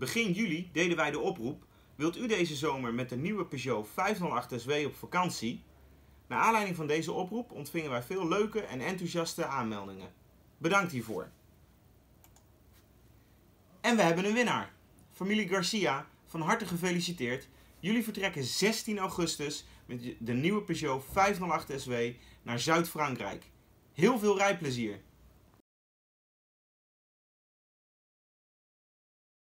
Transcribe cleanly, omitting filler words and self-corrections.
Begin juli deden wij de oproep: wilt u deze zomer met de nieuwe Peugeot 508 SW op vakantie? Naar aanleiding van deze oproep ontvingen wij veel leuke en enthousiaste aanmeldingen. Bedankt hiervoor. En we hebben een winnaar. Familie Garcia, van harte gefeliciteerd. Jullie vertrekken 16 augustus met de nieuwe Peugeot 508 SW naar Zuid-Frankrijk. Heel veel rijplezier!